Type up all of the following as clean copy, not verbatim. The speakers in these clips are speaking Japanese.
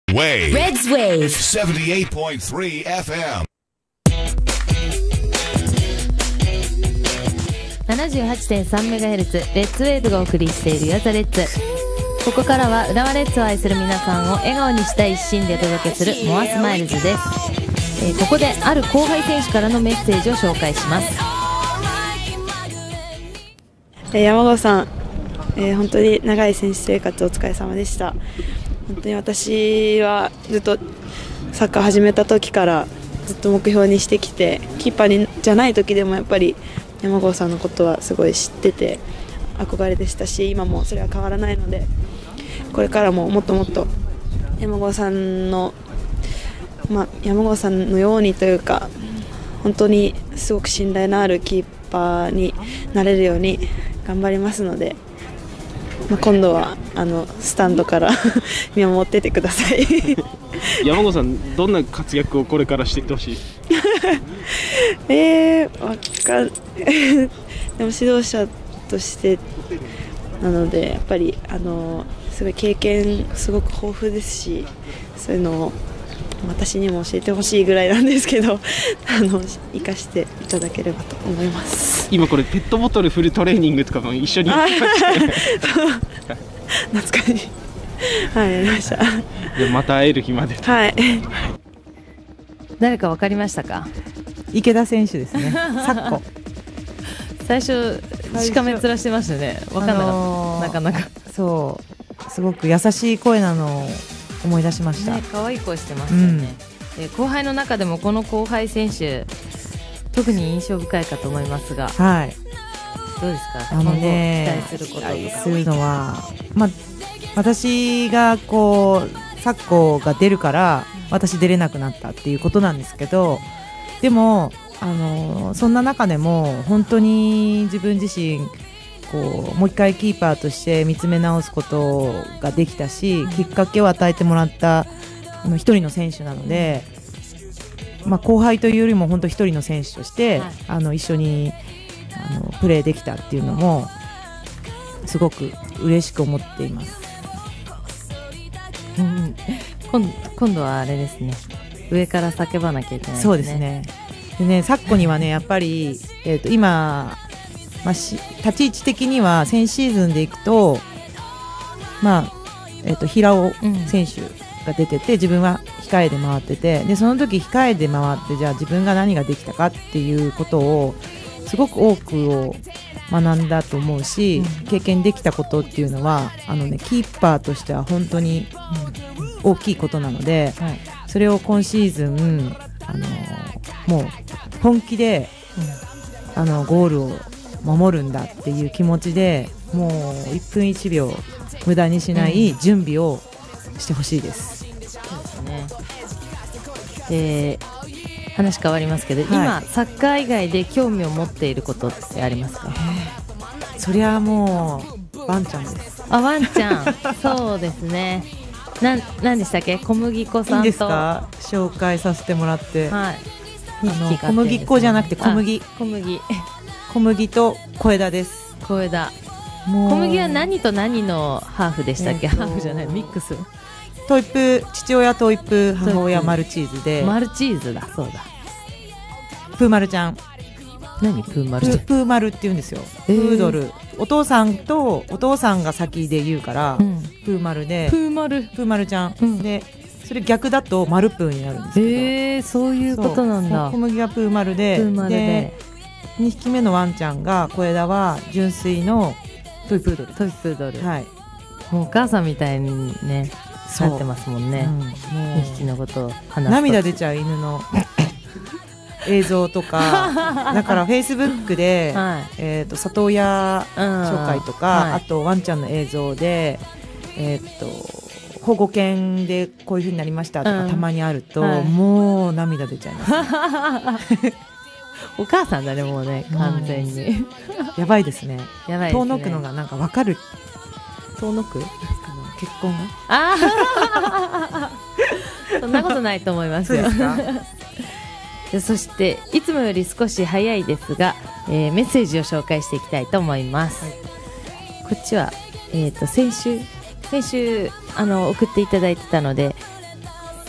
Wave Reds Wave 78.3 FM 78.3MHz レッツウェーブがお送りしているヤザレッツ。ここからは浦和レッズを愛する皆さんを笑顔にしたい一心でお届けするモアスマイルズです。ここである後輩選手からのメッセージを紹介します。 山郷さん、本当に長い選手生活お疲れ様でした。本当に私はずっとサッカー始めた時からずっと目標にしてきて、キーパーじゃない時でもやっぱり山郷さんのことはすごい知ってて憧れでしたし、今もそれは変わらないので、これからももっともっと山郷さんのようにというか、本当にすごく信頼のあるキーパーになれるように頑張りますので、今度はスタンドから見守っててください。 山郷さん、どんな活躍をこれからしていってほしい？ でも指導者としてなので、やっぱりすごい経験すごく豊富ですし、そういうのを私にも教えてほしいぐらいなんですけど、生かしていただければと思います。 今これペットボトル振るトレーニングとかも一緒にやってましたね。 懐かしい。はい、やりました。 でまた会える日まで。 はい。 誰か分かりましたか？ 池田選手ですね。サッコ。 最初しかめ面してましたね。分かんなかった、なかなか。 そうすごく優しい声なのを思い出しました。 可愛い声してますよね。後輩の中でもこの後輩選手特に印象深いかと思いますが、 はい、 どうですか？今後期待することとか。 期待するのは、私がサッコが出るから私出れなくなったっていうことなんですけど、でもそんな中でも本当に自分自身もう一回キーパーとして見つめ直すことができたし、きっかけを与えてもらった一人の選手なので、後輩というよりも本当一人の選手として、一緒にプレーできたっていうのもすごく嬉しく思っています。 今度はあれですね、上から叫ばなきゃいけないですね。 そうですね。でね、サッコにはねやっぱり、今、立ち位置的には先シーズンでいくと、平尾選手が出てて、自分は控えで回ってて、でその時控えで回って、じゃあ自分が何ができたかっていうことをすごく多くを学んだと思うし、経験できたことっていうのはキーパーとしては本当に大きいことなので、それを今シーズンもう本気で、ゴールを守るんだっていう気持ちで、もう1分1秒無駄にしない準備をしてほしいです。 そうですね。話変わりますけど、今サッカー以外で興味を持っていることってありますか？ そりゃもうワンちゃんです。 ワンちゃん。そうですね。何でしたっけ？小麦粉さんと。 いいですか？紹介させてもらって。 はい。 小麦粉じゃなくて小麦と小枝です。 小枝。小麦は何と何のハーフでしたっけ？ハーフじゃない、ミックス。 トイプ、父親トイプ、母親マルチーズで。 マルチーズだ、そうだ。 プーマルちゃん。 何プーマルちゃん？ プーマルって言うんですよ。プードル。お父さんが先で言うから、プーマルで。 プーマルちゃん。で、それ逆だとマルプーになるんですけど。 そういうことなんだ。 小麦はプーマルで。で、2匹目のワンちゃんが、小枝は純粋のトイプードル。はい。 もうお母さんみたいにね、なってますもんね。2匹のことを話すと涙出ちゃう犬の映像とか、だからフェイスブックで、里親紹介とか、あとワンちゃんの映像で、保護犬でこういう風になりましたとかたまにあると、もう涙出ちゃいます。 お母さんだね、もうね、完全に。 やばいですね。遠のくのがなんかわかる。 遠のく？ 結婚が？ そんなことないと思いますよ。そしていつもより少し早いですが、メッセージを紹介していきたいと思います。こっちは、先週送っていただいてたので、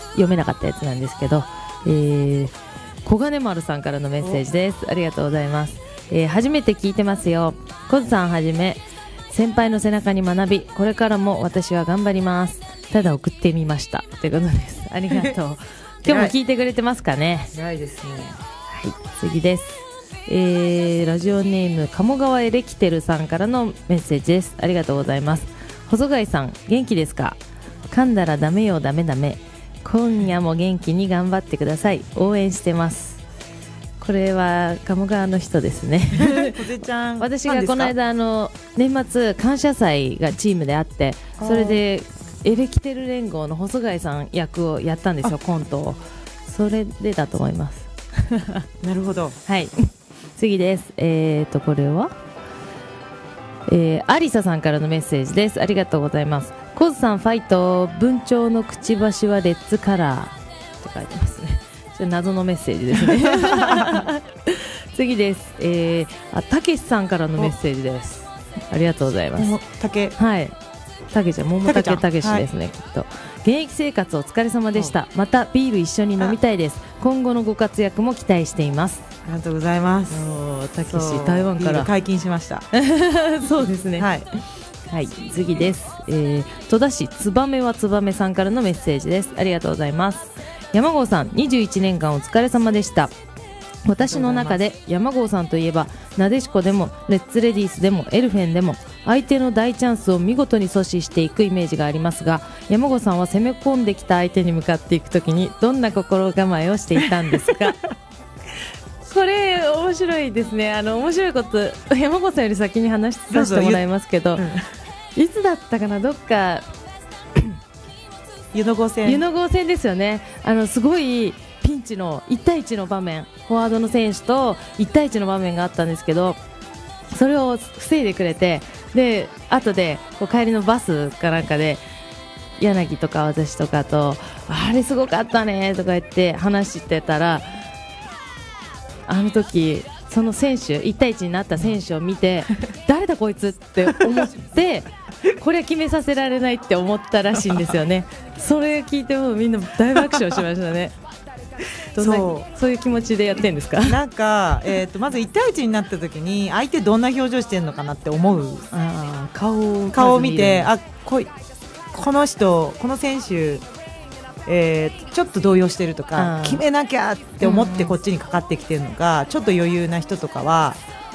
読めなかったやつなんですけど、小金丸さんからのメッセージです。ありがとうございます。初めて聞いてますよ。コズさんはじめ先輩の背中に学び、これからも私は頑張ります。ただ送ってみましたということです。ありがとう。今日も聞いてくれてますかね。 偉いですね。 はい、次です。ラジオネーム鴨川エレキテルさんからのメッセージです。ありがとうございます。細貝さん、元気ですか？噛んだらダメよ、ダメダメ。今夜も元気に頑張ってください。応援してます。これは鴨川の人ですね。 小瀬ちゃん、 私がこの間年末感謝祭がチームであって、それでエレキテル連合の細貝さん役をやったんですよ、コントを。それでだと思います。 なるほど。 はい。次です。これはアリサさんからのメッセージです。ありがとうございます。コズさんファイト、文鳥のくちばしはレッツカラーって書いてますね。それ謎のメッセージですね。次です。たけしさんからのメッセージです。ありがとうございます。はい。たけちゃん、桃竹たけしですね、きっと。現役生活お疲れ様でした。またビール一緒に飲みたいです。今後のご活躍も期待しています。 ありがとうございます。 たけし、台湾から解禁しました。 そうですね。はい。はい、次です。戸田市つばめはつばめさんからのメッセージです。ありがとうございます。山郷さん、21年間お疲れ様でした。私の中で山郷さんといえば、なでしこでもレッツレディースでもエルフェンでも相手の大チャンスを見事に阻止していくイメージがありますが、山郷さんは攻め込んできた相手に向かっていくときにどんな心構えをしていたんですか？これ面白いですね。面白いこと山郷さんより先に話させてもらいますけど、いつだったかな、どっか湯の郷戦ですよね。すごいピンチの1対1の場面、フォワードの選手と1対1の場面があったんですけど、それを防いでくれて、で後で帰りのバスかなんかで柳とか私とかとあれすごかったねとか言って話してたら、あの時その選手1対1になった選手を見て誰だこいつって思ってこれは決めさせられないって思ったらしいんですよね。それ聞いてもみんな大爆笑しましたね。そういう気持ちでやってるんですか？ なんか、まず1対1になった時に相手どんな表情してるのかなって思う。顔を見て、この人、この選手、ちょっと動揺してるとか、決めなきゃって思ってこっちにかかってきてるのが、ちょっと余裕な人とかは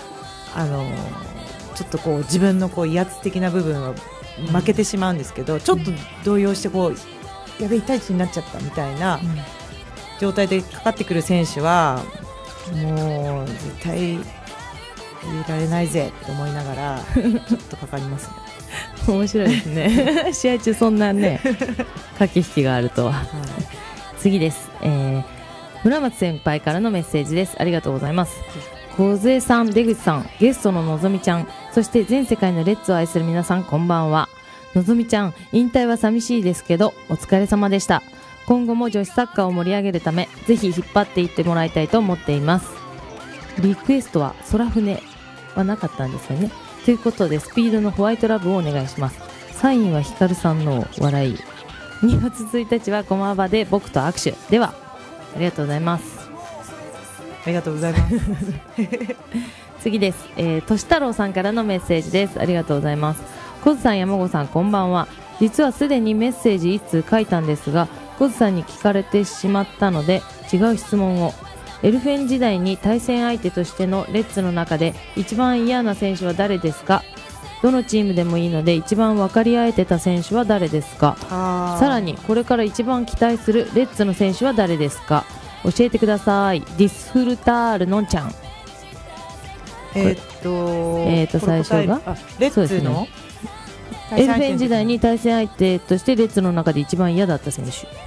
ちょっと自分の威圧的な部分は負けてしまうんですけど、ちょっと動揺してやべ1対1になっちゃったみたいな状態でかかってくる選手はもう絶対入れられないぜって思いながらちょっとかかりますね。 面白いですね。試合中そんなね駆け引きがあるとは。次です。村松先輩からのメッセージです。ありがとうございます。小瀬さん、出口さん、ゲストののぞみちゃん、そして全世界のレッツを愛する皆さん、こんばんは。のぞみちゃん、引退は寂しいですけどお疲れ様でした。今後も女子サッカーを盛り上げるため、ぜひ引っ張っていってもらいたいと思っています。リクエストは空船はなかったんですよね。ということでスピードのホワイトラブをお願いします。サインはヒカルさんの笑い。2月1日は駒場で僕と握手。ではありがとうございます。 ありがとうございます。 次です。とし太郎さんからのメッセージです。ありがとうございます。小津さん、山郷さん、こんばんは。実はすでにメッセージ1通書いたんですが、小津さんに聞かれてしまったので違う質問を。エルフェン時代に対戦相手としてのレッツの中で一番嫌な選手は誰ですか？どのチームでもいいので一番分かり合えてた選手は誰ですか？さらにこれから一番期待するレッツの選手は誰ですか？教えてください。ディスフルタールのんちゃん。最初がレッツの、 エルフェン時代に対戦相手としてレッツの中で一番嫌だった選手。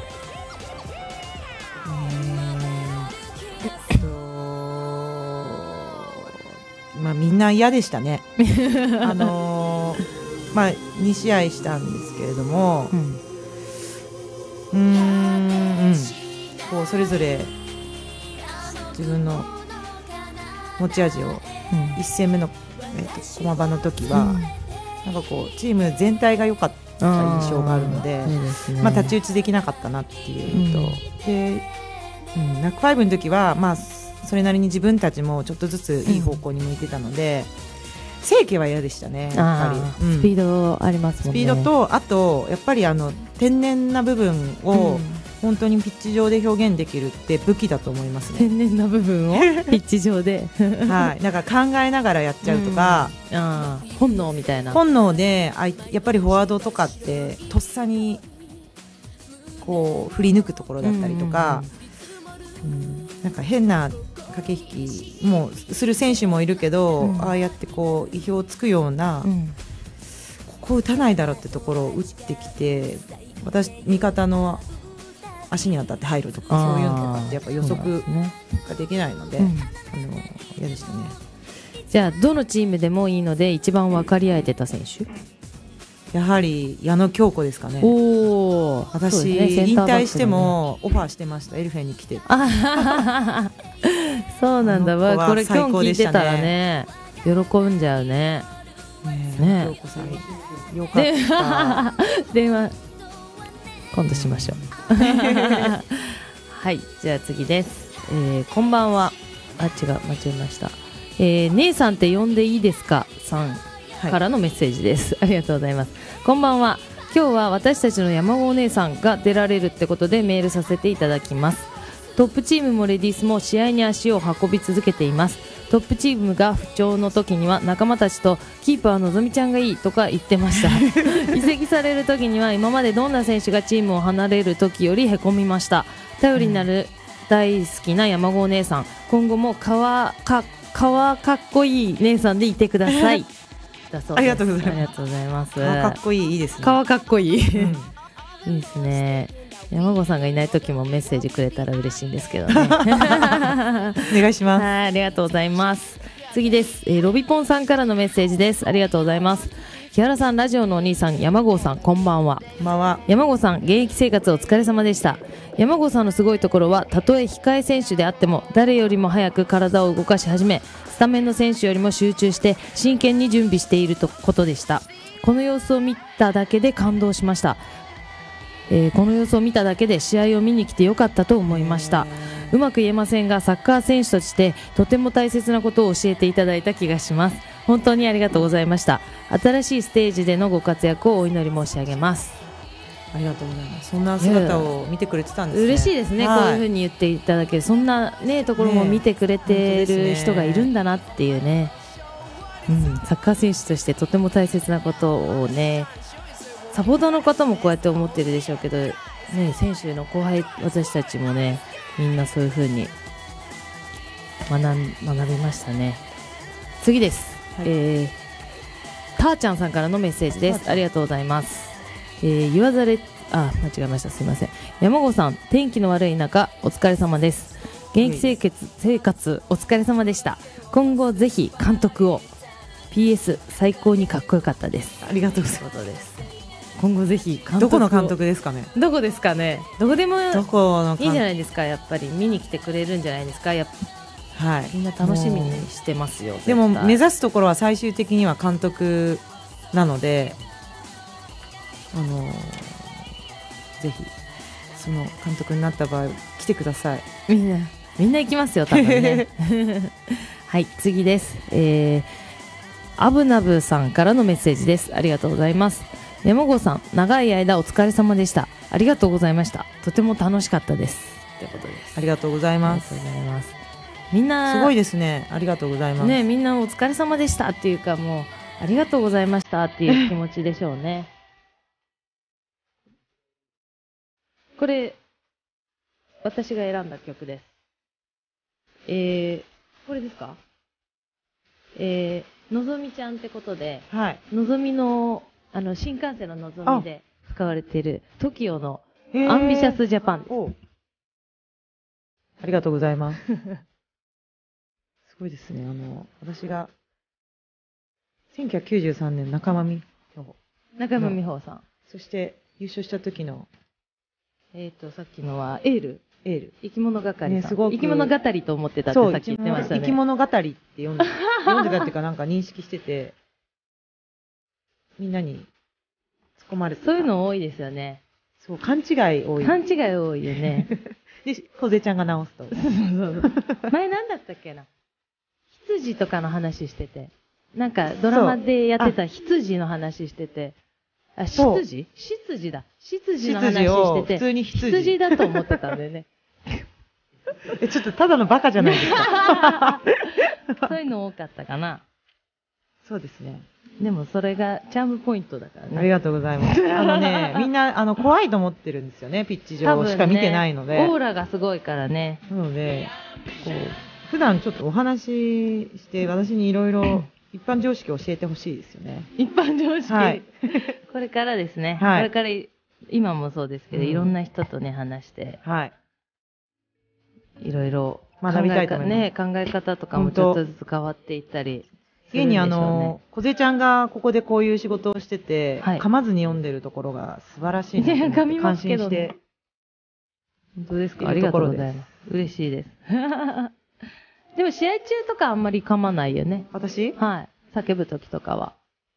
みんな嫌でしたね。2試合したんですけれども、それぞれ自分の持ち味を、1戦目の駒場の時は、なんかチーム全体が良かった印象があるので、 そうですね。 まあ、太刀打ちできなかったなっていうのと、で、ナックファイブの時は、まあ、それなりに自分たちもちょっとずついい方向に向いてたので、清家は嫌でしたね、やっぱり。 スピードありますもんね。 スピードと、あとやっぱり天然な部分を本当にピッチ上で表現できるって武器だと思いますね。 天然な部分をピッチ上で、 はい、だから考えながらやっちゃうとか、 本能みたいな。 本能でやっぱりフォワードとかってとっさにこう振り抜くところだったりとか、なんか変な駆け引きもする選手もいるけど、ああやってこう意表をつくような、ここ打たないだろうってところを打ってきて、味方の足に当たって入るとか、そういうのとかってやっぱ予測ができないので、嫌でしたね。 じゃあどのチームでもいいので一番分かり合えてた選手、 やはり矢野京子ですかね。私、引退してもオファーしてました、エルフェンに来て。 そうなんだわ。これ今日聞いてたらね、喜んじゃうね。 ね、京子さんよかった。 電話今度しましょう。はい、じゃあ次です。こんばんは。違う、間違えました。姉さんって呼んでいいですかさんからのメッセージです。ありがとうございます。こんばんは。今日は私たちの山子お姉さんが出られるってことでメールさせていただきます。トップチームもレディースも試合に足を運び続けています。トップチームが不調の時には仲間たちとキーパーのぞみちゃんがいいとか言ってました。移籍される時には今までどんな選手がチームを離れる時よりへこみました。頼りになる大好きな山子お姉さん、今後もかっこいい姉さんでいてください。だそうです。 ありがとうございます。 ありがとうございます。 かっこいい、いいですね。 かっこいい。いいですね。山子さんがいない時もメッセージくれたら嬉しいんですけどね。お願いします。 はい、ありがとうございます。次です。ロビポンさんからのメッセージです。ありがとうございます。木原さん、ラジオのお兄さん、山郷さん、こんばんは。 こんばんは。 山郷さん、現役生活お疲れ様でした。山郷さんのすごいところは、たとえ控え選手であっても誰よりも早く体を動かし始め、スタメンの選手よりも集中して真剣に準備していることでした。この様子を見ただけで感動しました。この様子を見ただけで試合を見に来てよかったと思いました。うまく言えませんが、サッカー選手としてとても大切なことを教えていただいた気がします。本当にありがとうございました。新しいステージでのご活躍をお祈り申し上げます。 ありがとうございます。そんな姿を見てくれてたんですね。 嬉しいですね、こういうふうに言っていただける、そんな、ね、ところも見てくれてる人がいるんだなっていうね、サッカー選手としてとても大切なことをね、サポーターの方もこうやって思ってるでしょうけど、ね、選手の後輩、私たちもね、みんなそういうふうに学びましたね。次です、たーちゃんさんからのメッセージです。ありがとうございます。間違えました、すみません。山郷さん、天気の悪い中お疲れ様です。現役生活お疲れ様でした。今後ぜひ監督を。 PS 最高にかっこよかったです。 ありがとうございます。 今後ぜひ監督を。 どこの監督ですかね。 どこですかね。どこでもいいんじどこのゃないですか。やっぱり見に来てくれるんじゃないですか。はい、みんな楽しみにしてますよ。 でも目指すところは最終的には監督なので、ぜひその監督になった場合来てください。 みんな行きますよ、多分ね。はい、次です。アブナブさんからのメッセージです。ありがとうございます。山郷さん、長い間お疲れ様でした。ありがとうございました。とても楽しかったです。ということです。 ありがとうございます。 みんなすごいですね。ありがとうございます。 ね、みんなお疲れ様でしたっていうか、もうありがとうございましたっていう気持ちでしょうね。これ私が選んだ曲です。これですか？のぞみちゃんってことで、 はい、 のぞみの新幹線ののぞみで使われている TOKIO のアンビシャスジャパンです。 ありがとうございます。すごいですね。私が1993年中間美穂さん、そして優勝した時のさっきのはエール生き物係さん、 ね、すごく生き物語と思ってたってさっき言ってましたね。 生き物語って読んでたっていうか、なんか認識してて、みんなに込まれてた。 そういうの多いですよね。 そう、勘違い多い。 勘違い多いよね。 で、小瀬ちゃんが直すと。 前なんだったっけな。羊とかの話してて。なんかドラマでやってた羊の話してて。あ、羊だ。羊の話してて。 普通に羊だと思ってたんだよね。 ちょっとただのバカじゃないですか。 そういうの多かったかな。 そうですね。 でもそれがチャームポイントだからね。 ありがとうございます。みんな、怖いと思ってるんですよね、ピッチ上しか見てないので。 オーラがすごいからね。 なので、こう、普段ちょっとお話しして、私にいろいろ一般常識を教えてほしいですよね。 一般常識、 はい、 これからですね。 はい、 これから、今もそうですけど、いろんな人とね、話して、 はい。 いろいろ学びたいと思います。 ね、考え方とかもちょっとずつ変わっていったり。 現に小瀬ちゃんがここでこういう仕事をしてて、噛まずに読んでるところが素晴らしいなと思って感心して。 本当ですか？ありがとうございます。嬉しいです。でも試合中とかあんまり噛まないよね。 私？ はい。叫ぶときとかは。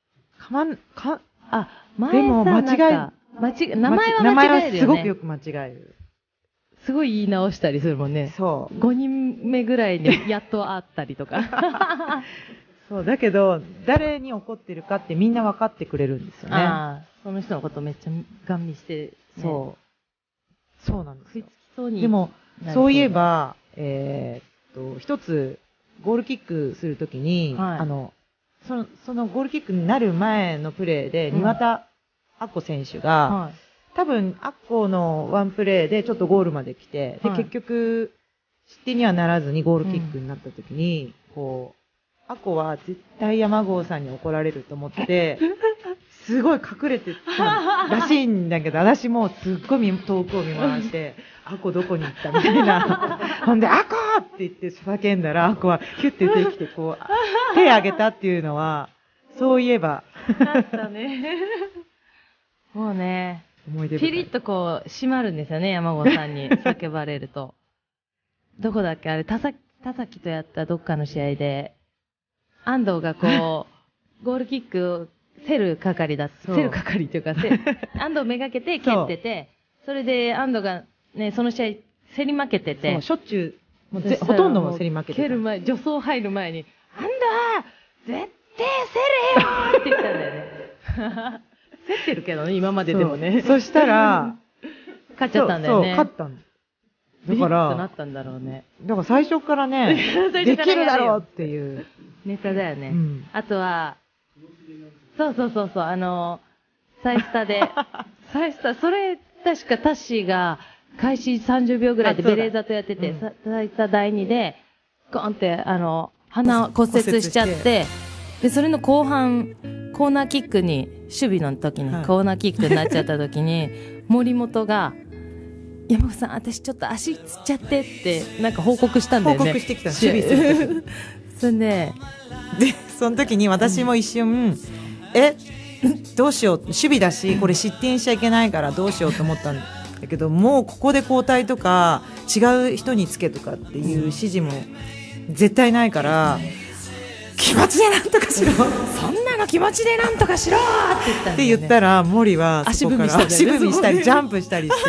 でも名前は間違えるよね。すごくよく間違える。 すごい言い直したりするもんね。 そう。 5人目ぐらいにやっと会ったりとか。 そう、だけど、誰に怒ってるかってみんな分かってくれるんですよね。 その人のことめっちゃガン見して、 ね、そうなんですよ。 食いつきそうに。 でも、そういえば、一つ、ゴールキックするときに、そのゴールキックになる前のプレーで、庭田明子選手が、多分、明子のワンプレーでちょっとゴールまで来て、で、結局、失点にはならずにゴールキックになったときに、こう、明子は絶対山郷さんに怒られると思って、すごい隠れてたらしいんだけど、私もすっごい遠くを見回して、明子どこに行ったみたいな。ほんで、明子って言って叫んだら、明子はヒュッて出てきて、こう、手挙げたっていうのは、そういえば。 だったね。もうね、ピリッとこう、締まるんですよね、山郷さんに叫ばれると。どこだっけあれ、田崎とやったどっかの試合で、安藤がこう、ゴールキックを競る係っていうか、安藤めがけて蹴ってて、それで安藤がね、その試合競り負けてて。 しょっちゅう、ほとんども競り負けてた。 蹴る前、助走入る前に、安藤絶対競れよって言ったんだよね。競ってるけどね、今まででもね。 そしたら、 勝っちゃったんだよね。 勝ったんだ。 だから、なったんだろうね。 だから最初からね、できるだろうっていう。 ネタだよね。あとは、そう、サイスタで、それ、確かタッシーが、開始30秒ぐらいでベレーザとやってて、サイスタ第2で、ゴンって、鼻を骨折しちゃって、で、それの後半、コーナーキックに、守備の時に、コーナーキックになっちゃった時に、森本が、山口さん、私ちょっと足つっちゃってって、なんか報告したんだよね。 報告してきた、守備する。 それで、 その時に私も一瞬、どうしよう、守備だし、これ失点しちゃいけないからどうしようと思ったんだけど、もうここで交代とか、違う人につけとかっていう指示も絶対ないから、気持ちでなんとかしろそんなの気持ちでなんとかしろって言ったら、森はそこから足踏みしたり、ジャンプしたりして、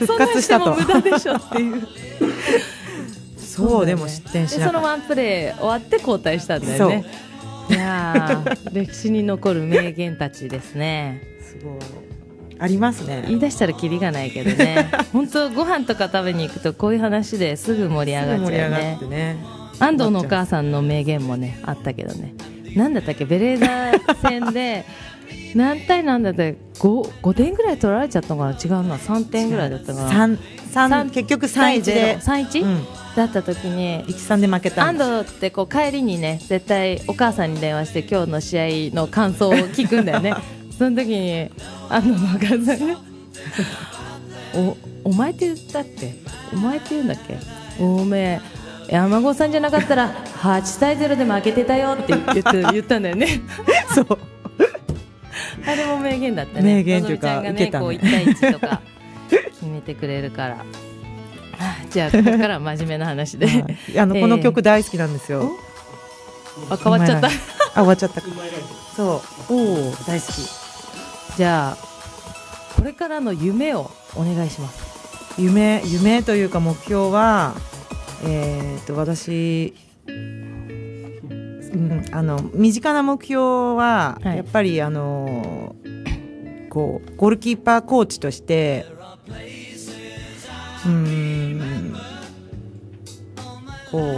復活したと。 そんなしても無駄でしょっていう。 そう、でも失点しなかった。 そのワンプレー終わって交代したんだよね。いやー、歴史に残る名言たちですね。 すごい。ありますね。 言い出したらキリがないけどね。本当ご飯とか食べに行くとこういう話ですぐ盛り上がっちゃうね。 盛り上がってね。 安藤のお母さんの名言もね、あったけどね。なんだったっけ、ベレーザ戦で、何対何だったっけ、5点ぐらい取られちゃったのかな、違うな、3点ぐらいだったかな。 結局3-1で。 3-1？だった時に、 1-3で負けた。 安藤ってこう帰りにね、絶対お母さんに電話して今日の試合の感想を聞くんだよね。その時に、安藤のお母さんが、お前って言ったっけ？お前って言うんだっけ？おめえ。山郷さんじゃなかったら8-0で負けてたよって言ったんだよね。 そう。 あれも名言だったね。 名言というか、 受けたね。こう1対1とか決めてくれるから。じゃあここから真面目な話で。 この曲大好きなんですよ。 変わっちゃった。 終わっちゃった。そう。大好き。 じゃあこれからの夢をお願いします。 夢というか目標は、私、身近な目標は、 はいやっぱりこうゴールキーパーコーチとしてこう、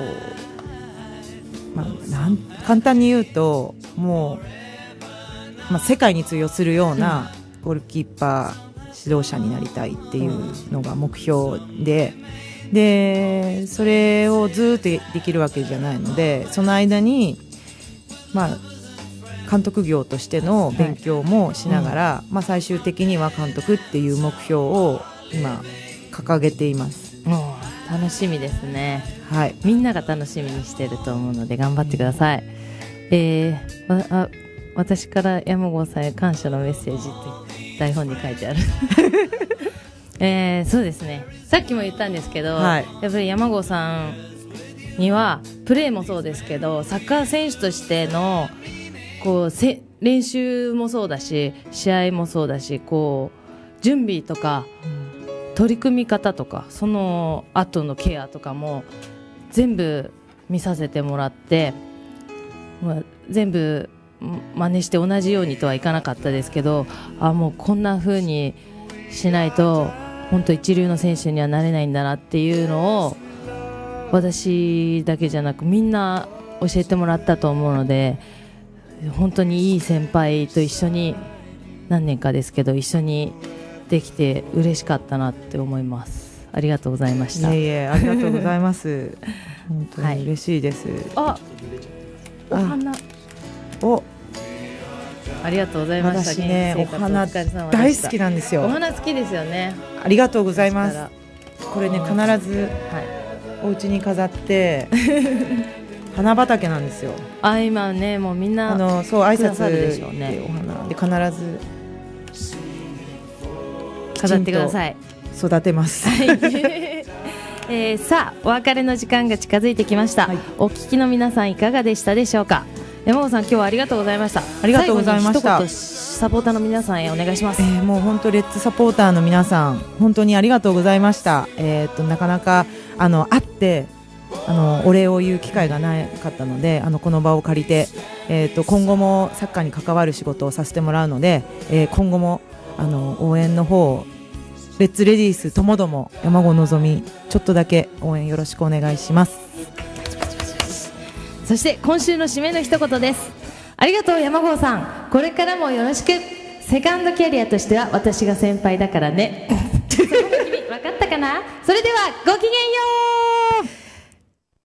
簡単に言うともう、世界に通用するようなゴールキーパー指導者になりたいっていうのが目標でそれをずっとできるわけじゃないので、その間に監督業としての勉強もしながら、最終的には監督っていう目標を今掲げています。 楽しみですね。 はい、 みんなが楽しみにしてると思うので頑張ってください。私から山郷さんへ感謝のメッセージって台本に書いてあるそうですね、さっきも言ったんですけど、 はい、 やっぱり山郷さんにはプレーもそうですけどサッカー選手としてのこう練習もそうだし試合もそうだし、こう準備とか、取り組み方とかその後のケアとかも全部見させてもらって、全部真似して同じようにとはいかなかったですけど、もうこんな風にしないと本当一流の選手にはなれないんだなっていうのを私だけじゃなくみんな教えてもらったと思うので、本当にいい先輩と一緒に何年かですけど一緒にできて嬉しかったなって思います。ありがとうございました。 ありがとうございます本当に嬉しいです。 お花ありがとうございました。 私ね、お花大好きなんですよ。 お花好きですよね。 ありがとうございます。これね、必ずお家に飾って花畑なんですよ。 今ね、もうみんなそう挨拶でしょうね。 お花で必ず飾ってください。 育てます。 さあお別れの時間が近づいてきました。お聞きの皆さんいかがでしたでしょうか。山郷さん、今日はありがとうございました。 ありがとうございました。 最後に一言サポーターの皆さんへお願いします。 もう本当レッツサポーターの皆さん本当にありがとうございました。なかなか会ってお礼を言う機会がなかったので、この場を借りて、今後もサッカーに関わる仕事をさせてもらうので、今後も応援の方レッツレディースともども山郷のぞみちょっとだけ応援よろしくお願いします。 そして今週の締めの一言です。ありがとう山郷さん、これからもよろしく。セカンドキャリアとしては私が先輩だからねその時に分かったかな。それではごきげんよう。